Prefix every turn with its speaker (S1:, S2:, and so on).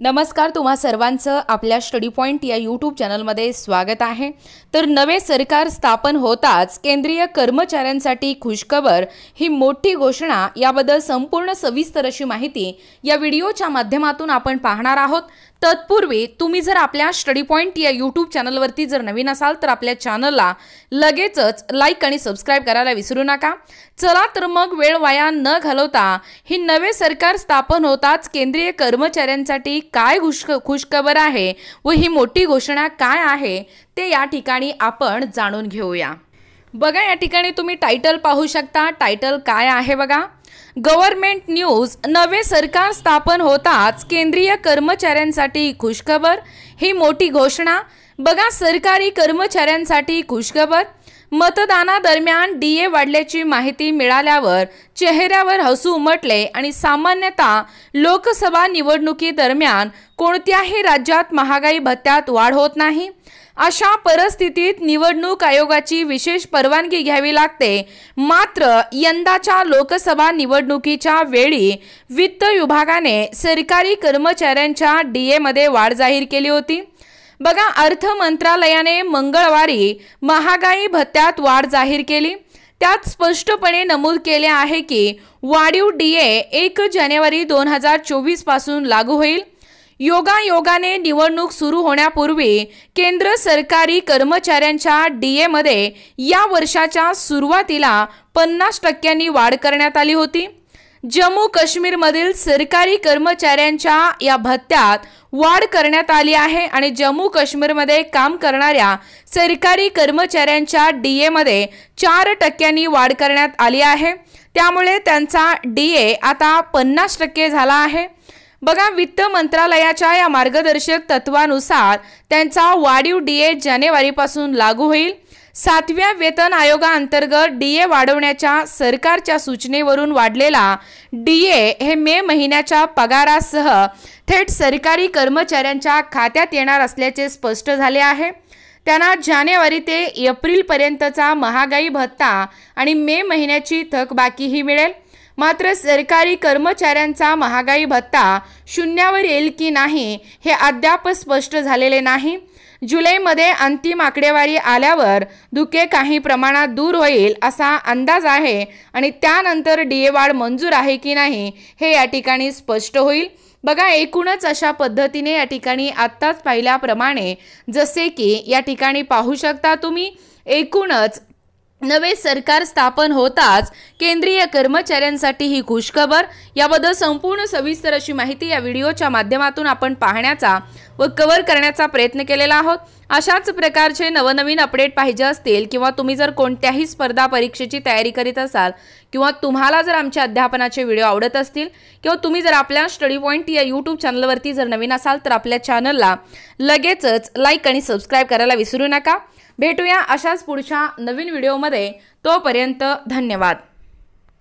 S1: नमस्कार, तुम्हा सर्वांचं आपल्या स्टडी पॉइंट या यूट्यूब चॅनलमध्ये स्वागत आहे। तर नवे सरकार स्थापन होताच केंद्रीय कर्मचाऱ्यांसाठी खुशखबर ही मोठी घोषणा, याबद्दल संपूर्ण सविस्तर अशी माहिती या व्हिडिओच्या माध्यमातून आपण पाहणार आहोत। तत्पूर्वी तुम्ही जर आपल्या स्टडी पॉइंट या यूट्यूब चॅनलवरती जर नवीन असाल तर आपल्या चॅनलला लगेचच लाईक आणि सबस्क्राइब करायला विसरू नका। चला तर मग वेळ वाया न घालवता ही नवे सरकार स्थापन होताच केंद्रीय कर्मचाऱ्यांसाठी काय खुशखबर आहे व ही मोठी घोषणा काय आहे ते या ठिकाणी आपण जाणून घेऊया। बघा, या ठिकाणी तुम्ही टायटल पाहू शकता। टायटल काय आहे बघा, गव्हर्नमेंट न्यूज, नवे सरकार स्थापन होताच केंद्रीय कर्मचाऱ्यांसाठी खुशखबर ही मोठी घोषणा। बघा, सरकारी कर्मचाऱ्यांसाठी खुशखबर। मतदानादरम्यान डीए वाढल्याची माहिती मिळाल्यावर चेहऱ्यावर हसू उमटले आणि सामान्यतः लोकसभा निवडणुकीदरम्यान कोणत्याही राज्यात महागाई भत्त्यात वाढ होत नाही। अशा परिस्थितीत निवडणूक आयोगाची विशेष परवानगी घ्यावी लागते। मात्र यंदाच्या लोकसभा निवडणुकीच्या वेळी वित्त विभागाने सरकारी कर्मचाऱ्यांच्या डीए मध्ये वाढ जाहीर केली होती। बघा, अर्थ मंत्रालयाने मंगळवारी महागाई भत्त्यात वाढ जाहीर केली। त्यात स्पष्टपणे नमूद केले आहे की वाढीव डीए 1 जानेवारी 2024 पासून लागू होईल। योगायोगाने निवडणूक सुरू होण्यापूर्वी केंद्र सरकारी कर्मचाऱ्यांच्या डीए मध्ये या वर्षाच्या सुरुवातीला 50% वाढ करण्यात आली होती। जम्मू काश्मीरमधील सरकारी कर्मचाऱ्यांच्या या भत्त्यात वाढ करण्यात आली आहे आणि जम्मू काश्मीरमध्ये काम करणाऱ्या सरकारी कर्मचाऱ्यांच्या डीए मध्ये 4% वाढ करण्यात आली आहे। त्यामुळे त्यांचा डीए आता 50% झाला आहे। बघा, वित्त मंत्रालयाच्या या मार्गदर्शक तत्वानुसार त्यांचा वाढीव डीए जानेवारीपासून लागू होईल। 7व्या वेतन आयोगाअंतर्गत डीए वाढवण्याच्या सरकारच्या सूचनेवरून वाढलेला डीए हे मे महिन्याच्या पगारासह थेट सरकारी कर्मचाऱ्यांच्या खात्यात येणार असल्याचे स्पष्ट झाले आहे। त्यांना जानेवारी ते एप्रिल पर्यंतचा महागाई भत्ता आणि मे महिन्याची थकबाकीही मिळेल। मात्र सरकारी कर्मचाऱ्यांचा महागाई भत्ता शून्यावर येईल की नाही हे अद्याप स्पष्ट झालेले नाही। जुलैमध्ये अंतिम आकडेवारी आल्यावर धुके काही प्रमाणात दूर होईल असा अंदाज आहे आणि त्यानंतर डीए वाढ मंजूर आहे की नाही हे या ठिकाणी स्पष्ट होईल। बघा, एकूणच अशा पद्धतीने या ठिकाणी आत्ताच पाहिल्याप्रमाणे जसे की या ठिकाणी पाहू शकता तुम्ही, एकूणच नवे सरकार स्थापन होताच केंद्रीय कर्मचाऱ्यांसाठी ही खुशखबर। याबद्दल संपूर्ण सविस्तर अशी माहिती या व्हिडिओच्या माध्यमातून आपण पाहण्याचा व कव्हर करण्याचा प्रयत्न केलेला आहोत। अशाच प्रकारचे नवनवीन अपडेट पाहिजे असतील किंवा तुम्ही जर कोणत्याही स्पर्धा परीक्षेची तयारी करीत असाल किंवा तुम्हाला जर आमच्या अध्यापनाचे व्हिडिओ आवडत असतील किंवा तुम्ही जर आपल्या स्टडी पॉइंट या यूट्यूब चॅनलवरती जर नवीन असाल तर आपल्या चॅनलला लगेचच लाईक आणि सबस्क्राइब करायला विसरू नका। भेटूया अशाच पुढच्या नवीन व्हिडिओमध्ये। तोपर्यंत धन्यवाद।